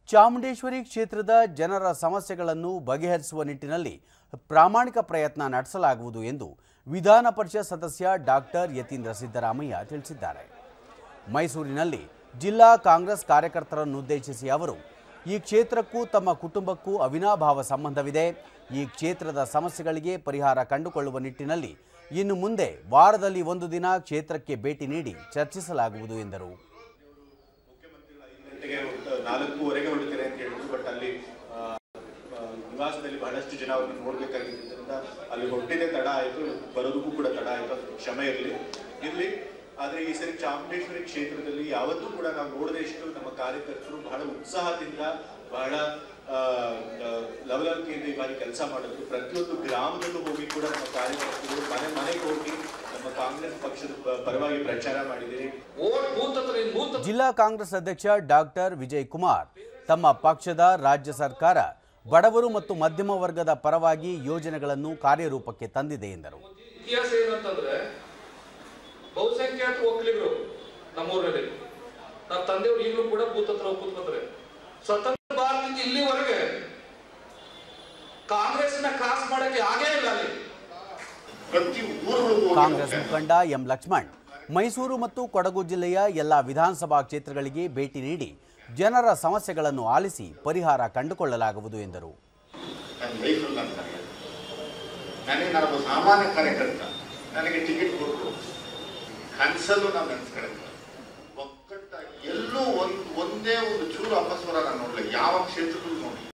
ಚಾಮುಂಡೇಶ್ವರಿ ಕ್ಷೇತ್ರದ ಜನರ ಸಮಸ್ಯೆಗಳನ್ನು ಬಗೆಹರಿಸುವ ನಿಟ್ಟಿನಲ್ಲಿ ಪ್ರಾಮಾಣಿಕ ಪ್ರಯತ್ನ ನಡೆಸಲಾಗುವುದು ಎಂದು ವಿಧಾನ ಪರಿಷತ್ ಸದಸ್ಯ ಡಾಕ್ಟರ್ ಯತೀಂದ್ರ ಸಿದ್ದರಾಮಯ್ಯ ತಿಳಿಸಿದ್ದಾರೆ. ಮೈಸೂರಿನಲ್ಲಿ ಜಿಲ್ಲಾ ಕಾಂಗ್ರೆಸ್ ಕಾರ್ಯಕರ್ತರನ್ನುದ್ದೇಶಿಸಿ ಅವರು ಈ ಕ್ಷೇತ್ರಕ್ಕೂ ತಮ್ಮ ಕುಟುಂಬಕ್ಕೂ ಅವಿನಾಭಾವ ಸಂಬಂಧವಿದೆ. ಈ ಕ್ಷೇತ್ರದ ಸಮಸ್ಯೆಗಳಿಗೆ ಪರಿಹಾರ ಕಂಡುಕೊಳ್ಳುವ ನಿಟ್ಟಿನಲ್ಲಿ ಇನ್ನು ಮುಂದೆ ವಾರದಲ್ಲಿ ಒಂದು ದಿನ ಕ್ಷೇತ್ರಕ್ಕೆ ಭೇಟಿ ನೀಡಿ ಚರ್ಚಿಸಲಾಗುವುದು ಎಂದರು. 4:15 ಹೊರಡ್ತಾರೆ ಅಂತ ಹೇಳಿದ್ರು. ಬಟ್ ಅಲ್ಲಿ ನಿವಾಸದಲ್ಲಿ ಬಹಳಷ್ಟು ಜನ ಅವ್ರನ್ನ ನೋಡ್ಬೇಕಾಗಿದ್ದರಿಂದ ಅಲ್ಲಿ ಹೊರಟಿದೆ ತಡ ಆಯಿತು, ಬರೋದಕ್ಕೂ ಕೂಡ ತಡ ಆಯಿತು, ಕ್ಷಮೆ ಇರಲಿ. ಆದರೆ ಈ ಸರಿ ಚಾಮುಂಡೇಶ್ವರಿ ಕ್ಷೇತ್ರದಲ್ಲಿ ಯಾವತ್ತೂ ಕೂಡ ನಾವು ನೋಡಿದಷ್ಟು ನಮ್ಮ ಕಾರ್ಯಕರ್ತರು ಬಹಳ ಉತ್ಸಾಹದಿಂದ ಬಹಳ ಲವಲವಿಕೆಯಿಂದ ಈ ಬಾರಿ ಕೆಲಸ ಮಾಡಿದ್ರು. ಪ್ರತಿಯೊಂದು ಗ್ರಾಮದಲ್ಲೂ ಹೋಗಿ ಕೂಡ ನಮ್ಮ ಕಾರ್ಯಕರ್ತರು ಮನೆಗೆ ಹೋಗಿ ನಮ್ಮ ಕಾಂಗ್ರೆಸ್ ಪಕ್ಷದ ಪರವಾಗಿ ಪ್ರಚಾರ ಮಾಡಿದ್ದೀರಿ. ಜಿಲ್ಲಾ ಕಾಂಗ್ರೆಸ್ ಅಧ್ಯಕ್ಷ ಡಾಕ್ಟರ್ ವಿಜಯ್ ಕುಮಾರ್ ತಮ್ಮ ಪಕ್ಷದ ರಾಜ್ಯ ಸರ್ಕಾರ ಬಡವರು ಮತ್ತು ಮಧ್ಯಮ ವರ್ಗದ ಪರವಾಗಿ ಯೋಜನೆಗಳನ್ನು ಕಾರ್ಯರೂಪಕ್ಕೆ ತಂದಿದೆ ಎಂದರು. ಇತಿಹಾಸ ಏನಂತಂದ್ರೆ ಬಹುಸಂಖ್ಯಾತ ಒಕ್ಕಲಿಗರು ನಮ್ಮೂರಲ್ಲಿ ನಮ್ಮ ತಂದೆಯವರು ಈಗಲೂ ಕೂಡ ಬೂತ್ ಹತ್ರ ಕೂತ್ಕೊತಾರೆ. ಸ್ವತಂತ್ರ ಭಾರತದಿಂದ ಇಲ್ಲಿವರೆಗೆ ಕಾಂಗ್ರೆಸ್ನ ಕ್ರಾಸ್ ಮಾಡಕ್ಕೆ ಆಗೇ ಇಲ್ಲ. ಅಲ್ಲಿ ಕಾಂಗ್ರೆಸ್ ಮುಖಂಡ ಎಂ ಲಕ್ಷ್ಮಣ್ ಮೈಸೂರು ಮತ್ತು ಕೊಡಗು ಜಿಲ್ಲೆಯ ಎಲ್ಲ ವಿಧಾನಸಭಾ ಕ್ಷೇತ್ರಗಳಿಗೆ ಭೇಟಿ ನೀಡಿ ಜನರ ಸಮಸ್ಯೆಗಳನ್ನು ಆಲಿಸಿ ಪರಿಹಾರ ಕಂಡುಕೊಳ್ಳಲಾಗುವುದು ಎಂದರು. ಸಾಮಾನ್ಯ ಕಾರ್ಯಕರ್ತ ನನಗೆ ಟಿಕೆಟ್ ಕೊಟ್ಟರು, ಕನಸಲ್ಲೂ ನಾವು ನೆನೆಸ್ಕೊಳ್ಳೋದು ಒಕ್ಕಟ್ಟ ಎಲ್ಲೂ ಒಂದೇ ಒಂದು ಚೂರು ಅಪಸ್ವರ ನಾನು ನೋಡಲಿಲ್ಲ. ಯಾವ ಕ್ಷೇತ್ರದಲ್ಲೂ